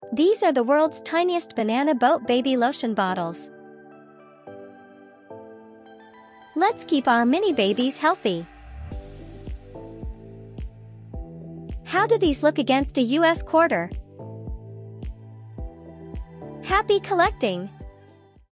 These are the world's tiniest banana boat baby lotion bottles. Let's keep our mini babies healthy. How do these look against a US quarter? Happy collecting!